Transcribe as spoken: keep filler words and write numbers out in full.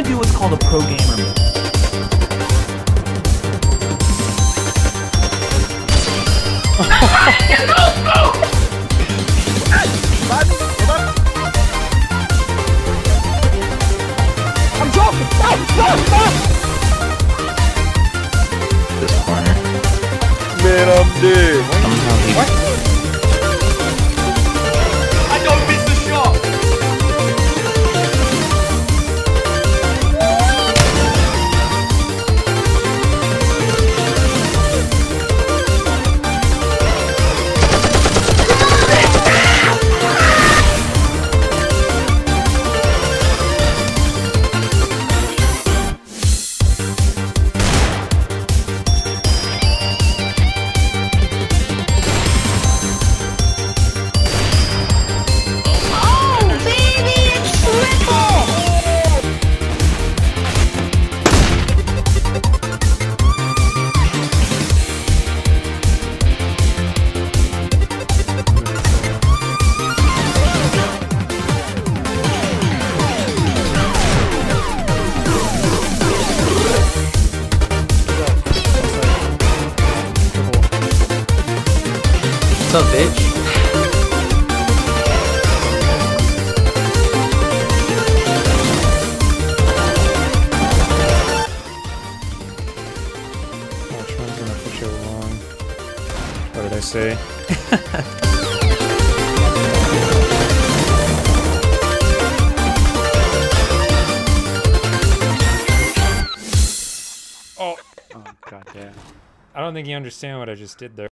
gonna do what's called a pro gamer move. I'm joking! Stop! Stop! Stop! This corner. Man, I'm dead. Somehow he... What? I don't miss the shot. What's up, bitch? Which one's gonna push it along? What did I say? Oh! Oh, god damn. I don't think you understand what I just did there.